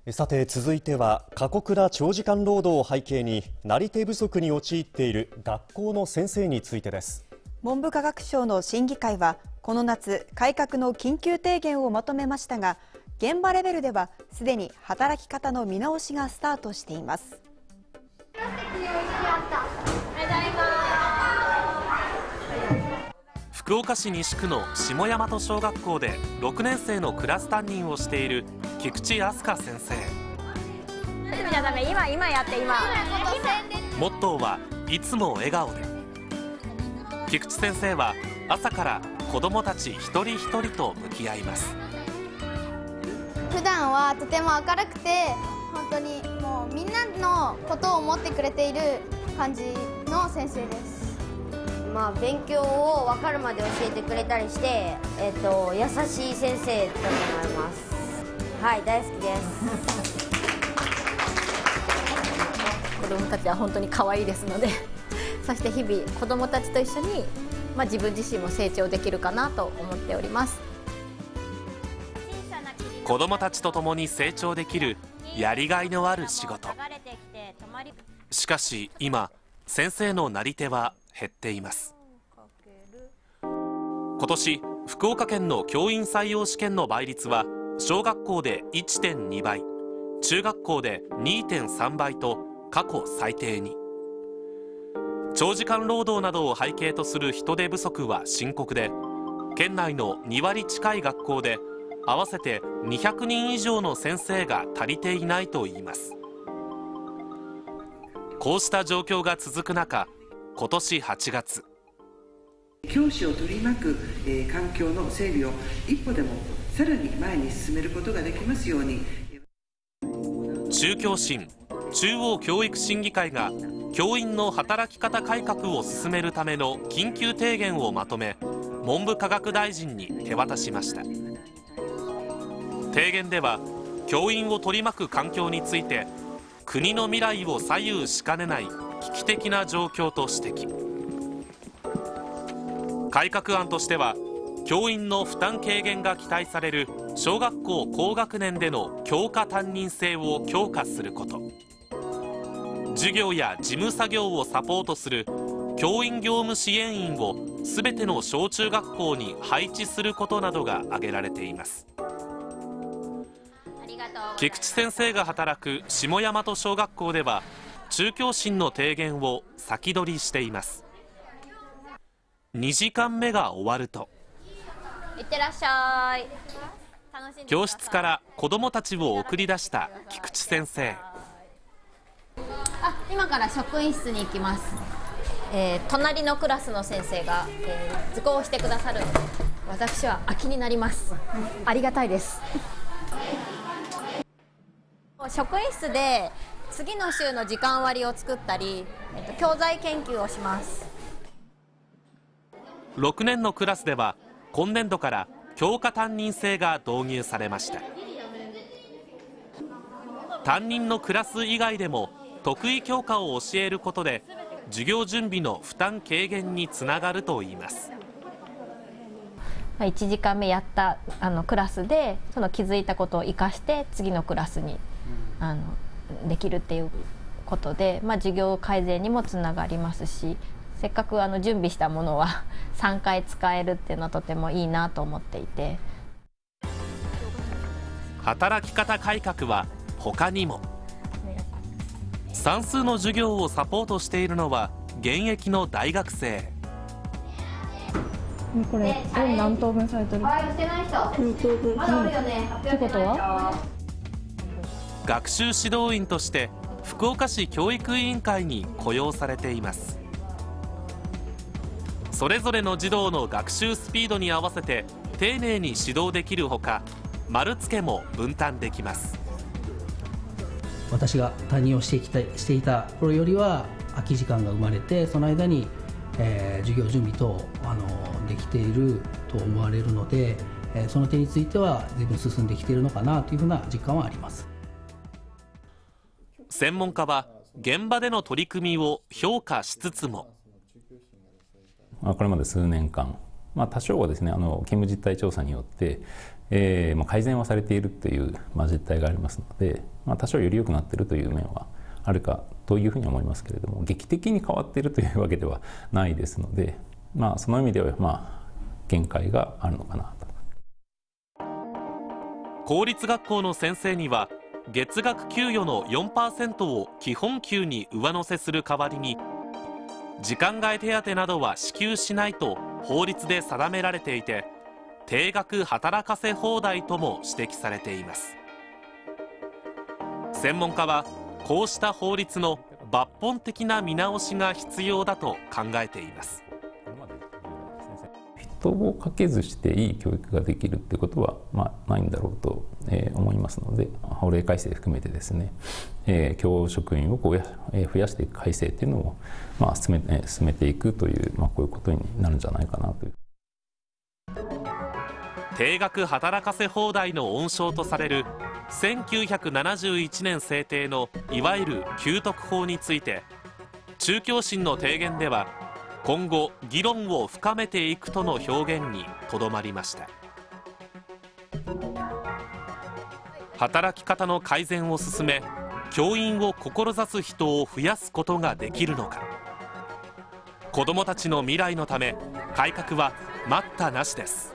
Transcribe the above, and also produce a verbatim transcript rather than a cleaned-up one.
さて続いては、過酷な長時間労働を背景になり手不足に陥っている学校の先生についてです。 文部科学省の審議会はこの夏、改革の緊急提言をまとめましたが、現場レベルではすでに働き方の見直しがスタートしています。 福岡市西区の下大和小学校でろくねん生のクラス担任をしている菊池飛鳥先生。 今今やって今モットーはいつも笑顔で。菊池先生は朝から子どもたち一人一人と向き合います。 普段はとても明るくて、本当にもうみんなのことを思ってくれている感じの先生です。 まあ、勉強を分かるまで教えてくれたりして、えっと、優しい先生だと思います。はい、大好きです。 子どもたちは本当に可愛いですのでそして日々子どもたちと一緒に、まあ、自分自身も成長できるかなと思っております。 子どもたちと共に成長できるやりがいのある仕事。しかし今、先生のなり手は減っています。今年福岡県の教員採用試験の倍率は小学校で いってんに 倍、中学校で にてんさん 倍と過去最低に。長時間労働などを背景とする人手不足は深刻で、県内のに割近い学校で合わせてにひゃくにん以上の先生が足りていないといいます。こうした状況が続く中、今年はちがつ、 教師を取り巻く、えー、環境の整備を一歩でもさらに前に進めることができますように。 中教審中央教育審議会が教員の働き方改革を進めるための緊急提言をまとめ、文部科学大臣に手渡しました。提言では教員を取り巻く環境について、国の未来を左右しかねない危機的な状況と指摘。改革案としては、教員の負担軽減が期待される小学校高学年での教科担任制を強化すること、授業や事務作業をサポートする教員業務支援員をすべての小中学校に配置することなどが挙げられています。菊池先生が働く下大和小学校では、中教審の提言を先取りしています。にじかんめが終わると、 いってらっしゃい。 教室から子どもたちを送り出した菊池先生。 あ、今から職員室に行きます。えー、隣のクラスの先生が、えー、図工をしてくださるので、私は空きになります。ありがたいです。職員室で次の週の時間割を作ったり、えっと、教材研究をします。 ろくねんのクラスでは今年度から教科担任制が導入されました。担任のクラス以外でも得意教科を教えることで、授業準備の負担軽減につながるといいます。 いちじかんめやったあのクラスで、その気づいたことを生かして次のクラスにあのできるっていうことで、まあ、授業改善にもつながりますし、せっかくあの準備したものはさんかい使えるっていうのはとてもいいなと思っていて。 働き方改革は他にも。算数の授業をサポートしているのは現役の大学生。 これ円何等分されてる？に等分。ってことは？ 学習指導員として福岡市教育委員会に雇用されています。それぞれの児童の学習スピードに合わせて丁寧に指導できるほか、丸付けも分担できます。 私が担任をしてきたしていた頃よりは空き時間が生まれて、その間に、えー、授業準備等あのできていると思われるので、えー、その点については随分進んできているのかなというふうな実感はあります。 専門家は現場での取り組みを評価しつつも、 これまで数年間、まあ、多少はですね、あの勤務実態調査によって、 えーまあ、改善はされているという、まあ、実態がありますので、まあ、多少より良くなっているという面はあるかというふうに思いますけれども、劇的に変わっているというわけではないですので、まあ、その意味では、まあ、限界があるのかなと。 公立学校の先生には月額給与の よんパーセント を基本給に上乗せする代わりに、時間外手当などは支給しないと法律で定められていて、定額働かせ放題とも指摘されています。専門家はこうした法律の抜本的な見直しが必要だと考えています。 人をかけずしていい教育ができるってことは、まあ、ないんだろうと、えー、思いますので、法令改正含めてですね、えー、教職員をこうや、えー、増やしていく改正っていうのを、まあ、進め、えー、進めていくという、まあ、こういうことになるんじゃないかなという。 定額働かせ放題の温床とされるせんきゅうひゃくななじゅういちねん制定のいわゆる給特法について、中教審の提言では今後議論を深めていくとの表現にとどまりました。働き方の改善を進め、教員を志す人を増やすことができるのか。子どもたちの未来のため改革は待ったなしです。